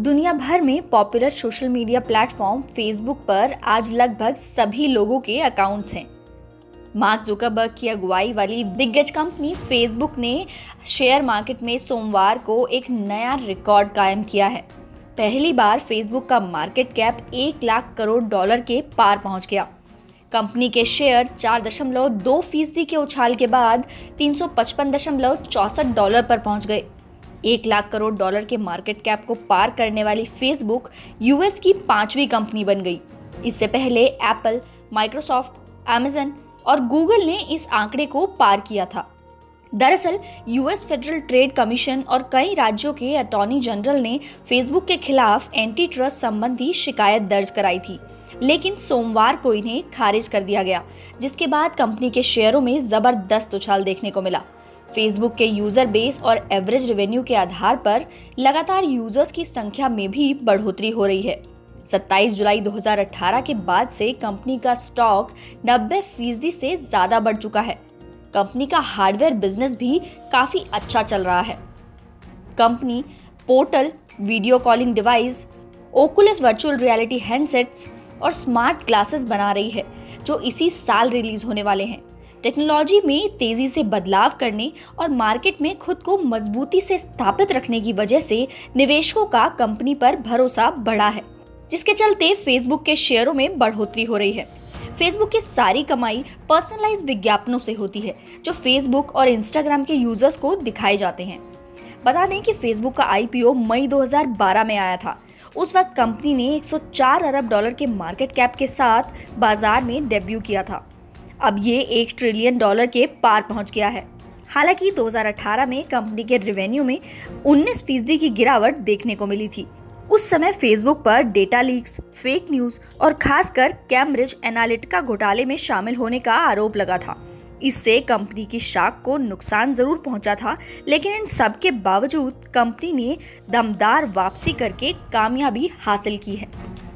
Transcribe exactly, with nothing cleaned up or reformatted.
दुनिया भर में popular social media platform Facebook पर आज लगभग सभी लोगों के अकाउंट्स हैं। मार्क जुकरबर्ग की अगुवाई वाली दिग्गज कंपनी फेसबुक ने शेयर मार्केट में सोमवार को एक नया रिकॉर्ड कायम किया है। पहली बार फेसबुक का मार्केट कैप एक लाख करोड़ डॉलर के पार पहुंच गया। कंपनी के शेयर चार दशमलव दो फीसदी के उछाल के बाद तीन सौ पचपन दशमलव चौसठ डॉलर पर पहुंच गए। एक लाख करोड़ डॉलर के मार्केट कैप को पार करने वाली फेसबुक यूएस की पांचवी कंपनी बन गई। इससे पहले एप्पल, माइक्रोसॉफ्ट, अमेजन और गूगल ने इस आंकड़े को पार किया था। दरअसल यूएस फेडरल ट्रेड कमीशन और कई राज्यों के अटॉर्नी जनरल ने फेसबुक के खिलाफ एंटी ट्रस्ट संबंधी शिकायत दर्ज कराई थी, लेकिन सोमवार को इन्हें खारिज कर दिया गया, जिसके बाद कंपनी के शेयरों में जबरदस्त उछाल देखने को मिला। फेसबुक के यूजर बेस और एवरेज रेवेन्यू के आधार पर लगातार यूजर्स की संख्या में भी बढ़ोतरी हो रही है। सत्ताईस जुलाई दो हज़ार अठारह के बाद से कंपनी का स्टॉक नब्बे फीसदी से ज्यादा बढ़ चुका है। कंपनी का हार्डवेयर बिजनेस भी काफी अच्छा चल रहा है। Company portal, video calling device, Oculus virtual reality handsets और स्मार्ट ग्लासेस बना रही है, जो इसी साल रिलीज होने वाले हैं। टेक्नोलॉजी में तेजी से बदलाव करने और मार्केट में खुद को मजबूती से स्थापित रखने की वजह से निवेशकों का कंपनी पर भरोसा बढ़ा है, जिसके चलते फेसबुक के शेयरों में बढ़ोतरी हो रही है। फेसबुक की सारी कमाई पर्सनलाइज्ड विज्ञापनों से होती है, जो फेसबुक और इंस्टाग्राम के यूजर्स को दिखाए जाते हैं। बता दें कि फेसबुक का आईपीओ मई दो हज़ार बारह में आया था। उस वक्त कंपनी ने एक सौ चार अरब डॉलर के मार्केट कैप के साथ बाजार में डेब्यू किया था। अब ये एक ट्रिलियन डॉलर के पार पहुंच गया है। हालांकि दो हज़ार अठारह में कंपनी के रेवेन्यू में उन्नीस फीसदी की गिरावट देखने को मिली थी। उस समय फेसबुक पर डेटा लीक्स, फेक न्यूज और खासकर कैम्ब्रिज एनालिटिका घोटाले में शामिल होने का आरोप लगा था। इससे कंपनी की शाख को नुकसान जरूर पहुंचा था, लेकिन इन सब के बावजूद कंपनी ने दमदार वापसी करके कामयाबी हासिल की है।